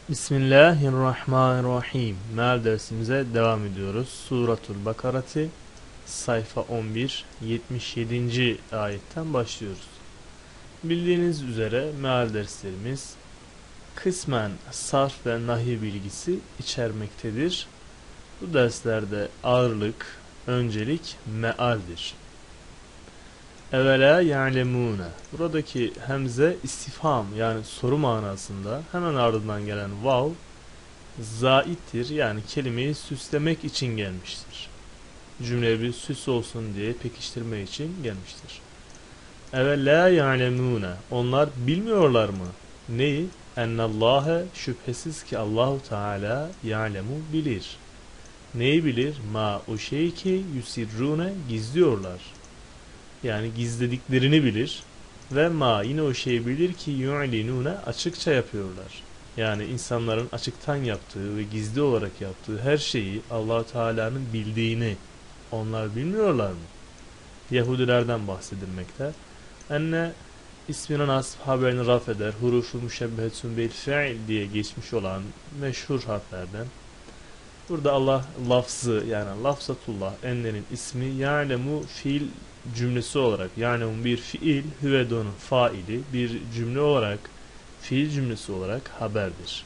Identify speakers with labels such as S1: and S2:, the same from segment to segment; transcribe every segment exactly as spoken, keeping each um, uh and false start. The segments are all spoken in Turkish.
S1: Bismillahirrahmanirrahim. Meal dersimize devam ediyoruz. Suratul Bakarati sayfa on bir yetmiş yedinci ayetten başlıyoruz. Bildiğiniz üzere meal derslerimiz kısmen sarf ve nahiv bilgisi içermektedir. Bu derslerde ağırlık, öncelik mealdir. Evela ya'lemune. Buradaki hemze istifham yani soru manasında, hemen ardından gelen vav zaittir yani kelimeyi süslemek için gelmiştir. Cümleye bir süs olsun diye pekiştirme için gelmiştir. Evela ya'lemune. Onlar bilmiyorlar mı? Neyi? Ennallâhe, şüphesiz ki Allahu Teala ya'lemu bilir. Neyi bilir? Ma o şeyi ki yusirrune gizliyorlar. Yani gizlediklerini bilir. Ve ma yine o şeyi bilir ki yu'linune açıkça yapıyorlar. Yani insanların açıktan yaptığı ve gizli olarak yaptığı her şeyi Allah Teala'nın bildiğini onlar bilmiyorlar mı? Yahudilerden bahsedilmekte. Enne isminin asf haberini raf eder. Hurufu müşebbehetun bil fi'l diye geçmiş olan meşhur harflerden. Burada Allah lafzı yani lafzatullah ennenin ismi ya'lemu fiil cümlesi olarak yani bir fiil hüvedonun faili bir cümle olarak fiil cümlesi olarak haberdir.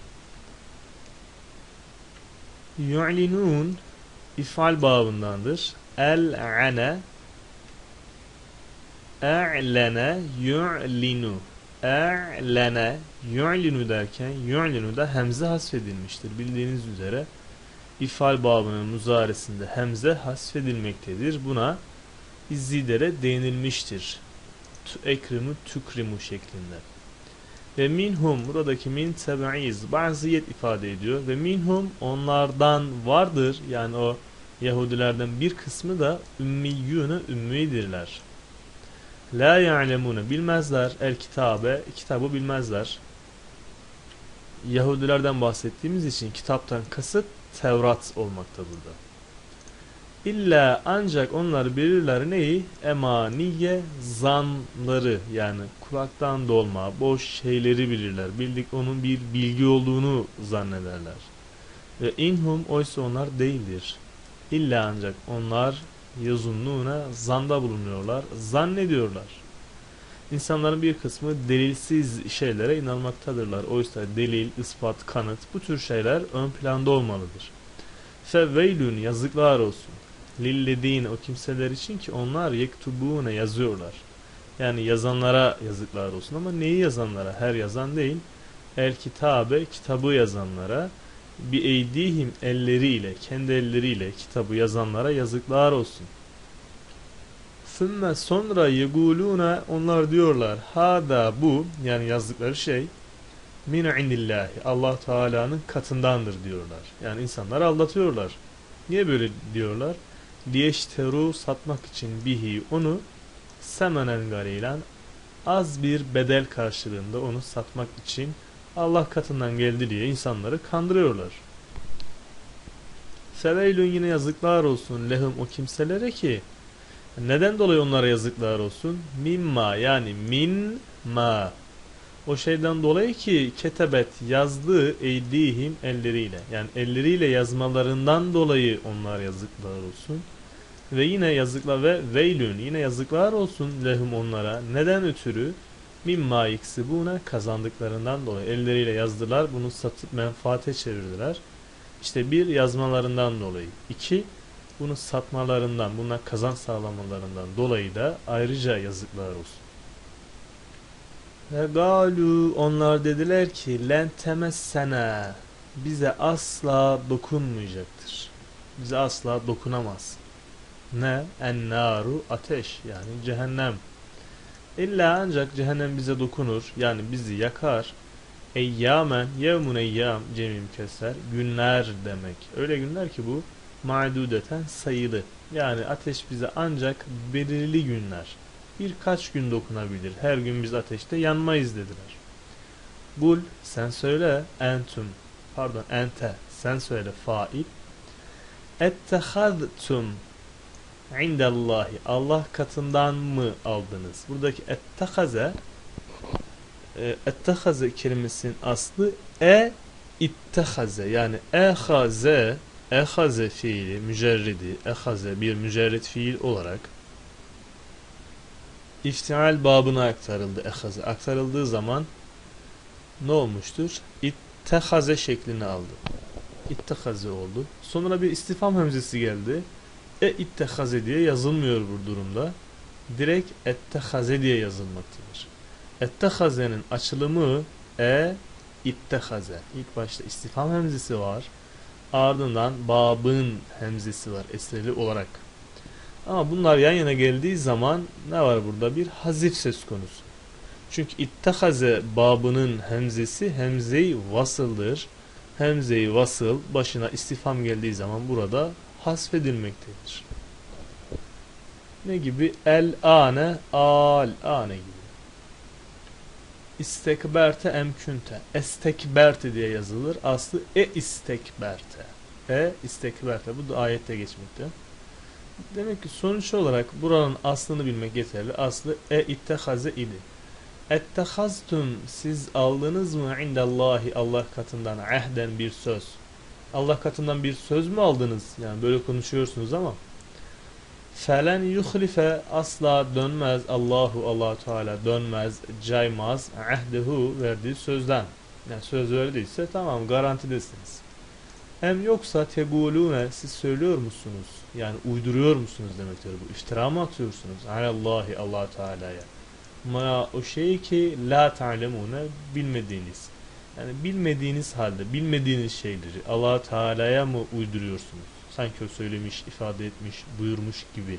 S1: Yu'linun ifal babındandır. El-ane e'lene yu'linu e'lene yu'linu derken yu'linu da hemze hasfedilmiştir. Bildiğiniz üzere ifal babının muzaresinde hemze hasfedilmektedir. Buna izzidere değinilmiştir. Ekrimu tükrimu şeklinde. Ve minhum buradaki min tebe'iz baziyet ifade ediyor. Ve minhum onlardan vardır. Yani o Yahudilerden bir kısmı da ümmiyyûne ümmidirler. La ya'lemune bilmezler. El kitabe kitabı bilmezler. Yahudilerden bahsettiğimiz için kitaptan kasıt Tevrat olmakta burada. İlla ancak onlar bilirler neyi? Emaniye zanları yani kulaktan dolma boş şeyleri bilirler. Bildik onun bir bilgi olduğunu zannederler. Ve inhum oysa onlar değildir. İlla ancak onlar yazunnuna zanda bulunuyorlar, zannediyorlar. İnsanların bir kısmı delilsiz şeylere inanmaktadırlar. Oysa delil, ispat, kanıt bu tür şeyler ön planda olmalıdır. Fevveylün yazıklar olsun. Lillediğine o kimseler için ki onlar yektubune yazıyorlar. Yani yazanlara yazıklar olsun ama neyi yazanlara? Her yazan değil. El kitabe kitabı yazanlara bi eydihim elleriyle kendi elleriyle kitabı yazanlara yazıklar olsun. Sümme sonra yegulune onlar diyorlar hada bu yani yazdıkları şey min indillahi Allah Teala'nın katındandır diyorlar. Yani insanları aldatıyorlar. Niye böyle diyorlar? Diyeşteru satmak için bihi onu semenen galilen az bir bedel karşılığında onu satmak için Allah katından geldi diye insanları kandırıyorlar. Feveylün yine yazıklar olsun lehum o kimselere ki neden dolayı onlara yazıklar olsun? Mimma yani min ma o şeyden dolayı ki ketebet yazdığı eydihim elleriyle yani elleriyle yazmalarından dolayı onlar yazıklar olsun. Ve yine yazıklar ve veylün yine yazıklar olsun lehum onlara. Neden ötürü? Mimma iksibune kazandıklarından dolayı elleriyle yazdılar bunu satıp menfaate çevirdiler. İşte bir yazmalarından dolayı. İki bunu satmalarından buna kazanç sağlamalarından dolayı da ayrıca yazıklar olsun. Ve galu onlar dediler ki len temessena bize asla dokunmayacaktır. Bize asla dokunamaz. Ne? En-naru ateş yani cehennem. İlla ancak cehennem bize dokunur yani bizi yakar. Eyyamen yevmun eyyam cemim keser günler demek. Öyle günler ki bu ma'dudeten sayılı. Yani ateş bize ancak belirli günler. Birkaç gün dokunabilir. Her gün biz ateşte yanmayız dediler. Kul sen söyle entum pardon ente sen söyle fail ettehaztum indallahi Allah katından mı aldınız? Buradaki ettehaze e, ettehaze kelimesinin aslı e ittehaze, yani ehaze, ehaze fiili mücerridi, ehaze bir mücerrid fiil olarak iftial babına aktarıldı. Ehaze aktarıldığı zaman ne olmuştur? İttehaze şeklini aldı. İttehaze oldu. Sonra bir istifham hemzesi geldi. E ittehaze diye yazılmıyor bu durumda. Direkt ettehaze diye yazılmaktadır. Ettehaze'nin açılımı e ittehaze. İlk başta istifham hemzesi var. Ardından babın hemzesi var esreli olarak. Ama bunlar yan yana geldiği zaman ne var burada? Bir hazif söz konusu. Çünkü ittehaze babının hemzesi hemze-i vasıldır. Hemze-i vasıl başına istifham geldiği zaman burada hasfedilmektedir. Ne gibi? El-ane, al-ane gibi. İstekberte emkünte. Estekberte diye yazılır. Aslı e-istekberte. E-istekberte. Bu da ayette geçmekte. Demek ki sonuç olarak buranın aslını bilmek yeterli. Aslı e-ittehaze idi. Ettehaztum, siz aldınız mı indallahi, Allah katından, ahden bir söz. Allah katından bir söz mü aldınız? Yani böyle konuşuyorsunuz ama felen yuhlife, asla dönmez Allahu, Allah Teala dönmez, caymaz ahdehu, verdiği sözden. Yani söz verdiyse tamam, garantidesiniz. Hem yoksa tegulune, siz söylüyor musunuz? Yani uyduruyor musunuz demektir bu. İftira mı atıyorsunuz? Alallahi, Allah Teala'ya. Ma o şey ki la ta'lemune, bilmediğiniz. Yani bilmediğiniz halde bilmediğiniz şeyleri Allah Teala'ya mı uyduruyorsunuz? Sanki o söylemiş, ifade etmiş, buyurmuş gibi.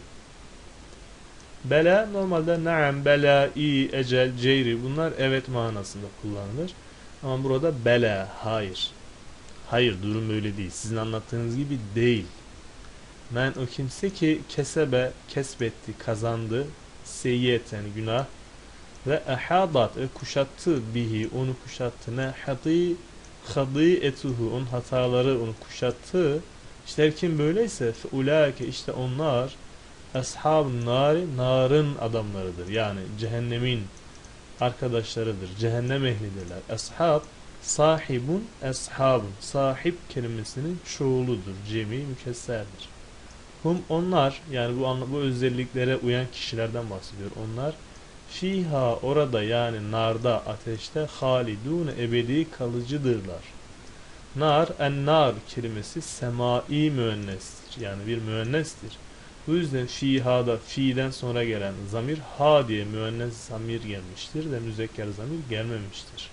S1: Bela normalde naam, bela, i, ecel, ceyri, bunlar evet manasında kullanılır. Ama burada bela, hayır. Hayır, durum böyle değil. Sizin anlattığınız gibi değil. Men o kimse ki kesebe, kesbetti, kazandı, seyyiyeten, günah, ve ehadat, ve kuşattı bihi, onu kuşattı, ne hadi hadi etuhu, onun hataları onu kuşattı. İşte kim böyleyse fe ulaike, işte onlar ashab-ı nari, narın adamlarıdır. Yani cehennemin arkadaşlarıdır. Cehennem ehlidirler. Ashab, sahibun, eshabun. Sahip kelimesinin çoğuludur. Cemi mükesserdir. Hum, onlar, yani bu, bu özelliklere uyan kişilerden bahsediyor. Onlar fiha, orada, yani narda, ateşte, halidun, ebedi kalıcıdırlar. Nar, en nar kelimesi semai müennestir. Yani bir müennestir. Bu yüzden fiha'da fi'den sonra gelen zamir ha diye müennes zamir gelmiştir ve müzekker zamir gelmemiştir.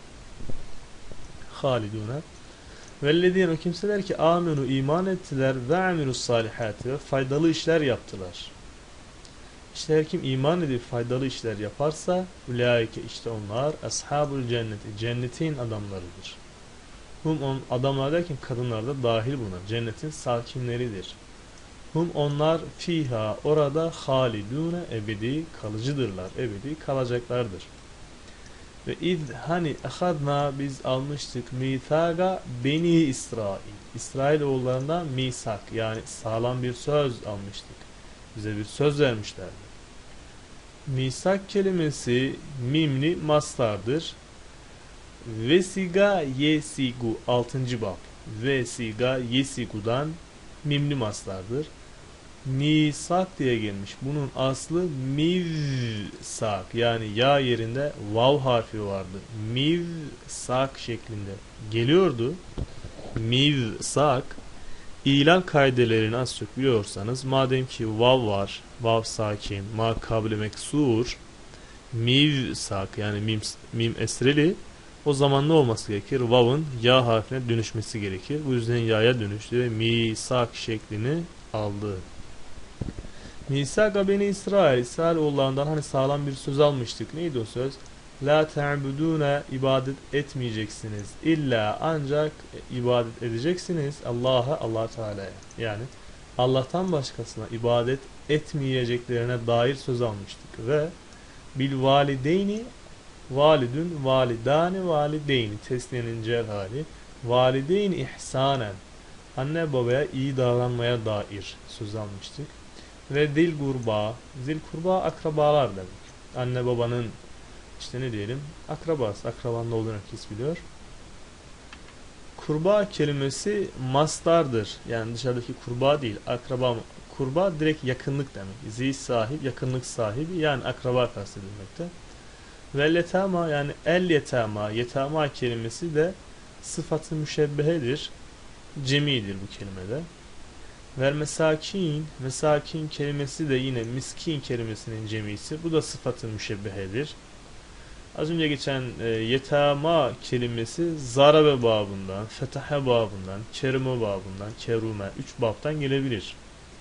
S1: Halidune vellezine, o kimseler ki amenu, iman ettiler ve amirus salihati, ve faydalı işler yaptılar. İşte her kim iman edip faydalı işler yaparsa ulaike, işte onlar ashabul cenneti, cennetin adamlarıdır. Hum, on adamlar derken kadınlar da dahil buna, cennetin sakinleridir. Hum, onlar fiha, orada halidune, ebedi kalıcıdırlar, ebedi kalacaklardır. Ve iz, hani ahadna, biz almıştık mithaga beni İsrail, İsrail oğullarından misak, yani sağlam bir söz almıştık. Bize bir söz vermişlerdi. Misak kelimesi mimli mastardır. Vesiga yesigu, altıncı bab. Vesiga yesigu'dan mimli mastardır. Misak diye gelmiş. Bunun aslı mivsak, yani ya yerinde vav harfi vardı. Mivsak şeklinde geliyordu. Mivsak. İlan kaidelerini az çok biliyorsanız, madem ki vav var, vav sakin, ma kable meksur, mivsak, yani mim, mim esreli, o zaman ne olması gerekir? Vav'ın ya harfine dönüşmesi gerekir. Bu yüzden ya'ya dönüştü ve misak şeklini aldı. Misaka beni İsrail, İsrail oğullarından hani sağlam bir söz almıştık. Neydi o söz? La ta'budune, ibadet etmeyeceksiniz. İlla, ancak ibadet edeceksiniz Allah'a, Allah Teala'ya. Yani Allah'tan başkasına ibadet etmeyeceklerine dair söz almıştık. Ve bil valideyni, validün, validani, valideyni, tesniyenin cer hali, valideyn ihsanen, anne babaya iyi davranmaya dair söz almıştık. Ve dil kurba, zil kurba akrabalar demek. Anne babanın işte ne diyelim, akrabası. Akrabanın olduğunu herkes biliyor. Kurba kelimesi mastardır. Yani dışarıdaki kurba değil, akraba. Kurba direkt yakınlık demek. Zi sahip, yakınlık sahibi, yani akraba kastedilmekte. Vel yetama, yani el yetama, yetama kelimesi de sıfatı müşebbehedir. Cemidir bu kelimede. Vel mesakin, mesakin kelimesi de yine miskin kelimesinin cemisi. Bu da sıfatı müşebbehedir. Az önce geçen e, yetama kelimesi zarabe babından, fetahe babından, kerime babından, kerume, üç babtan gelebilir.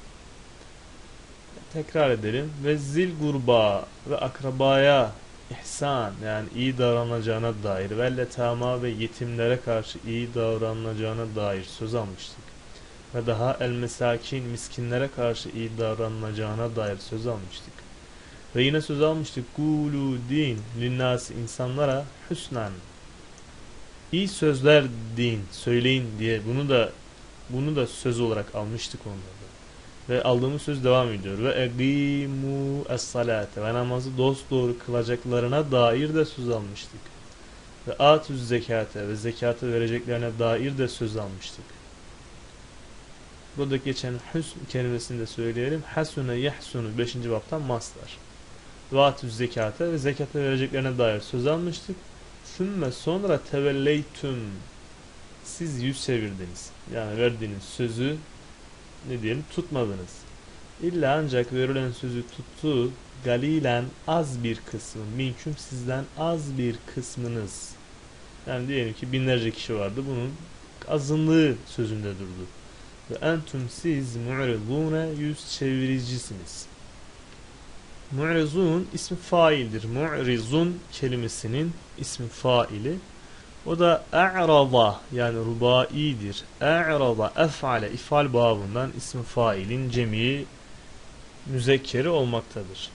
S1: Tekrar edelim. Ve zil gurba, ve akrabaya ihsan, yani iyi davranacağına dair, ve letama, ve yetimlere karşı iyi davranacağına dair söz almıştık. Ve daha el mesakin, miskinlere karşı iyi davranacağına dair söz almıştık. Ve yine söz almıştık. Kulu din linnâs, insanlara hüsnen, İyi sözler deyin, söyleyin diye bunu da bunu da söz olarak almıştık onlarda. Ve aldığımız söz devam ediyor. Ve eqimu es-salate, ve namazı dosdoğru kılacaklarına dair de söz almıştık. Ve atuz zekate, ve zekatı vereceklerine dair de söz almıştık. Burada geçen hüsn kelimesini de söyleyelim. Hasune yahsunu beşinci baptan mastar. Ve atuz zekate, ve zekatı vereceklerine dair söz almıştık. Sümme sonra tevelleytüm, siz yüz çevirdiniz. Yani verdiğiniz sözü ne diyelim, tutmadınız. İlla ancak verilen sözü tuttu galilen, az bir kısmı, minküm, sizden az bir kısmınız. Yani diyelim ki binlerce kişi vardı, bunun azınlığı sözünde durdu. Ve entüm, siz mu'ridune, yüz çeviricisiniz. Mu'rizun ismi faildir. Mu'rizun kelimesinin ismi faili. O da e'rada, yani rubaidir. E'rada ef'ale, ifal babından ismi failin cemii müzekkeri olmaktadır.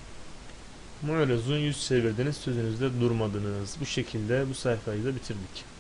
S1: Mu'rizun, yüz çevirdiniz, sözünüzde durmadınız. Bu şekilde bu sayfayı da bitirdik.